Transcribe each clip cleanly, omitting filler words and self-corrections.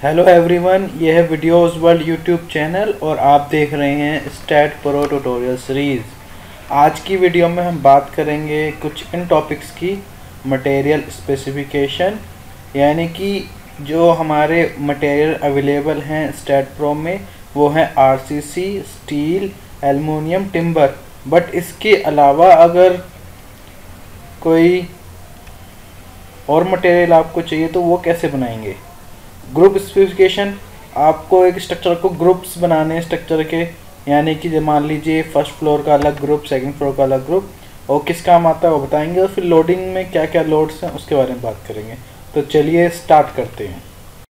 Hello everyone, यह है videos world YouTube channel और आप देख रहे हैं स्टैट प्रो ट्यूटोरियल सीरीज़। आज की वीडियो में हम बात करेंगे कुछ इन टॉपिक्स की। मटेरियल स्पेसिफिकेशन, यानी कि जो हमारे मटेरियल अवेलेबल हैं स्टैट प्रो में वो हैं RCC, steel, aluminium, timber. But इसके अलावा अगर कोई और मटेरियल आपको चाहिए तो वो कैसे बनाएंगे। ग्रुप स्पेसिफिकेशन, आपको एक स्ट्रक्चर को ग्रुप्स बनाने हैं स्ट्रक्चर के, यानी कि मान लीजिए फर्स्ट फ्लोर का अलग ग्रुप, सेकंड फ्लोर का अलग ग्रुप, और किस काम आता है वो बताएंगे। और फिर लोडिंग में क्या क्या लोड्स हैं उसके बारे में बात करेंगे। तो चलिए स्टार्ट करते हैं।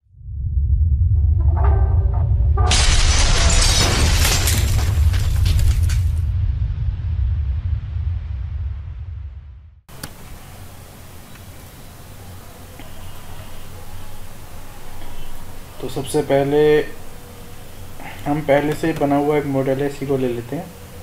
तो सबसे पहले हम पहले से बना हुआ एक मॉडल है, इसी को ले लेते हैं।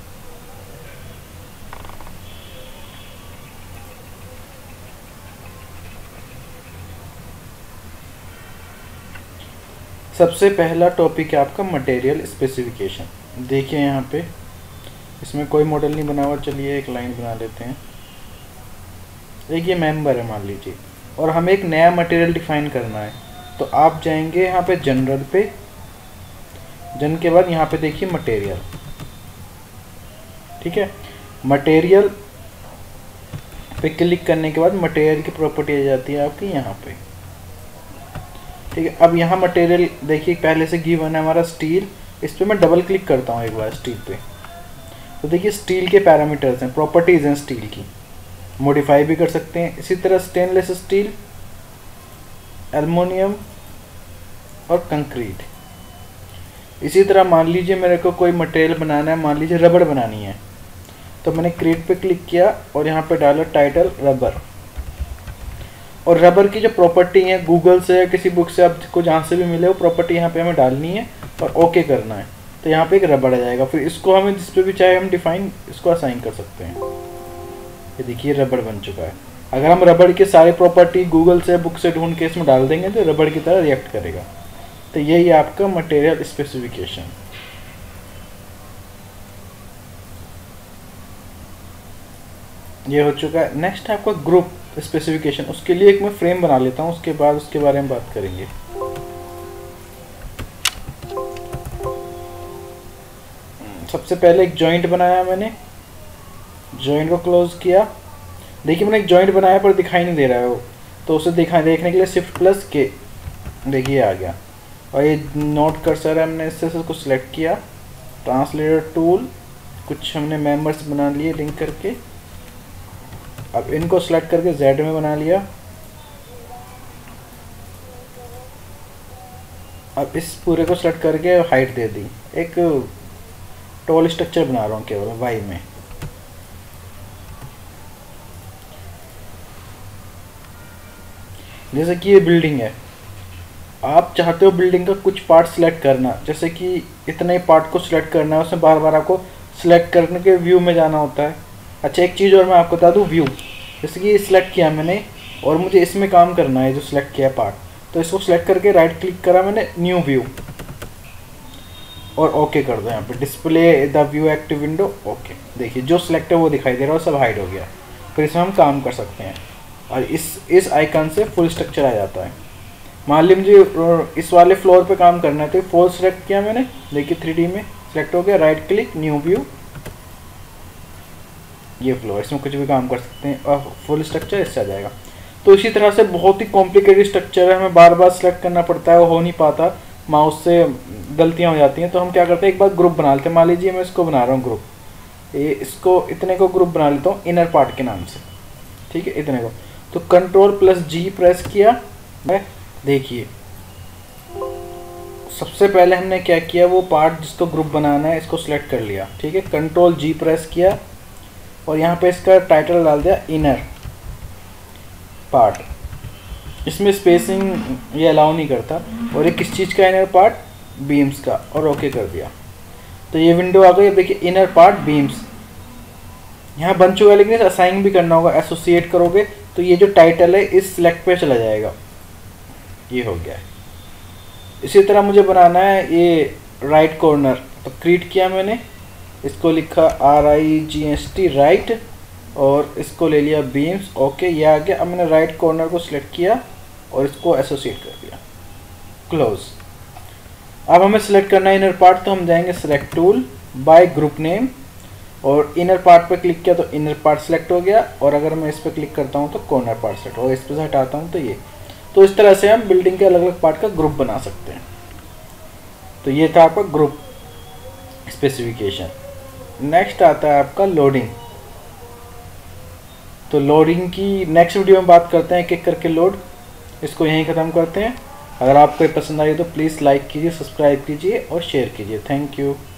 सबसे पहला टॉपिक है आपका मटेरियल स्पेसिफिकेशन। देखिए यहाँ पे इसमें कोई मॉडल नहीं बना हुआ। चलिए एक लाइन बना लेते हैं। एक ये मेंबर है मान लीजिए, और हमें एक नया मटेरियल डिफाइन करना है। तो आप जाएंगे यहाँ पे जनरल पे, जन के बाद यहाँ पे देखिए मटेरियल। ठीक है, मटेरियल पे क्लिक करने के बाद मटेरियल की प्रॉपर्टी आ जाती है आपकी यहाँ पे। ठीक है, अब यहाँ मटेरियल देखिए पहले से गिवन है हमारा स्टील। इस पर मैं डबल क्लिक करता हूँ एक बार स्टील पे, तो देखिए स्टील के पैरामीटर्स हैं, प्रॉपर्टीज़ हैं स्टील की, मॉडिफाई भी कर सकते हैं। इसी तरह स्टेनलेस स्टील, एल्युमिनियम और कंक्रीट। इसी तरह मान लीजिए मेरे को कोई मटेरियल बनाना है, मान लीजिए रबड़ बनानी है, तो मैंने क्रिएट पे क्लिक किया और यहाँ पे डाला टाइटल रबर। और रबर की जो प्रॉपर्टी है गूगल से या किसी बुक से आपको जहाँ से भी मिले वो प्रॉपर्टी यहाँ पे हमें डालनी है और ओके करना है। तो यहाँ पे एक रबड़ आ जाएगा। फिर इसको हमें जिस पे भी चाहे हम डिफाइन इसको असाइन कर सकते हैं। ये देखिए रबड़ बन चुका है। अगर हम रबड़ के सारे प्रॉपर्टी गूगल से बुक से ढूंढ के इसमें डाल देंगे तो रबड़ की तरह रिएक्ट करेगा। तो यही आपका मटेरियल स्पेसिफिकेशन। ये हो चुका है। नेक्स्ट है आपका ग्रुप स्पेसिफिकेशन। उसके लिए एक मैं फ्रेम बना लेता हूँ, उसके बाद उसके बारे में बात करेंगे। सबसे पहले एक जॉइंट बनाया मैंने, जॉइंट को क्लोज किया। देखिए मैंने एक जॉइंट बनाया पर दिखाई नहीं दे रहा है वो, तो उसे देखने के लिए शिफ्ट प्लस के, देखिए आ गया। और ये नोट कर्सर है, हमने इससे उसको सिलेक्ट किया। ट्रांसलेटर टूल, कुछ हमने मेंबर्स बना लिए लिंक करके। अब इनको सिलेक्ट करके जेड में बना लिया। अब इस पूरे को सिलेक्ट करके हाइट दे दी। एक टॉल स्ट्रक्चर बना रहा हूँ केवल वाई में। जैसे कि ये बिल्डिंग है, आप चाहते हो बिल्डिंग का कुछ पार्ट सिलेक्ट करना, जैसे कि इतने ही पार्ट को सिलेक्ट करना है, उसमें बार बार आपको सिलेक्ट करने के व्यू में जाना होता है। अच्छा एक चीज़ और मैं आपको बता दूँ, व्यू, जैसे कि ये सिलेक्ट किया मैंने और मुझे इसमें काम करना है जो सिलेक्ट किया पार्ट, तो इसको सिलेक्ट करके राइट क्लिक करा मैंने, न्यू व्यू, और ओके कर दो। यहाँ पे display the view active window, okay. देखिए जो सिलेक्ट है वो दिखाई दे रहा है, सब हाइड हो गया। फिर इसमें हम काम कर सकते हैं और इस आइकन से फुल स्ट्रक्चर आ जाता है। मान लीजिए मुझे इस वाले फ्लोर पे काम करना है, तो फोर सिलेक्ट किया मैंने, देखिए 3D में सिलेक्ट हो गया, राइट क्लिक, न्यू व्यू, ये फ्लोर, इसमें कुछ भी काम कर सकते हैं और फुल स्ट्रक्चर इससे आ जाएगा। तो इसी तरह से बहुत ही कॉम्प्लिकेटेड स्ट्रक्चर है, हमें बार बार सिलेक्ट करना पड़ता है, वो हो नहीं पाता, माउस से गलतियाँ हो जाती हैं। तो हम क्या करते हैं, एक बार ग्रुप बना लेते हैं। मान लीजिए मैं इसको बना रहा हूँ ग्रुप, ये इसको इतने को ग्रुप बना लेता हूँ इनर पार्ट के नाम से। ठीक है, इतने को, तो कंट्रोल प्लस जी प्रेस किया। देखिए सबसे पहले हमने क्या किया, वो पार्ट जिसको ग्रुप बनाना है इसको सिलेक्ट कर लिया। ठीक है, कंट्रोल जी प्रेस किया और यहाँ पे इसका टाइटल डाल दिया इनर पार्ट। इसमें स्पेसिंग ये अलाउ नहीं करता। और ये किस चीज़ का इनर पार्ट, बीम्स का, और ओके कर दिया। तो ये विंडो आ गई। देखिए इनर पार्ट बीम्स यहाँ बन चुका है, लेकिन इसे असाइन भी करना होगा। एसोसिएट करोगे तो ये जो टाइटल है इस सिलेक्ट पे चला जाएगा। ये हो गया है। इसी तरह मुझे बनाना है ये राइट कॉर्नर, तो क्रिएट किया मैंने, इसको लिखा RIGST राइट, और इसको ले लिया बीम्स। ओके, ये आ गया। अब मैंने राइट कॉर्नर को सिलेक्ट किया और इसको एसोसिएट कर दिया, क्लोज। अब हमें सिलेक्ट करना है इनर पार्ट, तो हम जाएंगे select tool, by group name, और इनर पार्ट पर क्लिक किया तो इनर पार्ट सेलेक्ट हो गया। और अगर मैं इस पर क्लिक करता हूँ तो कॉर्नर पार्ट सेलेक्ट होगा, इस पर से हटाता हूँ तो ये। तो इस तरह से हम बिल्डिंग के अलग अलग पार्ट का ग्रुप बना सकते हैं। तो ये था आपका ग्रुप स्पेसिफिकेशन। नेक्स्ट आता है आपका लोडिंग। तो लोडिंग की नेक्स्ट वीडियो में बात करते हैं, किक करके लोड। इसको यहीं ख़त्म करते हैं। अगर आपको ये पसंद आई तो प्लीज़ लाइक कीजिए, सब्सक्राइब कीजिए और शेयर कीजिए। Thank you.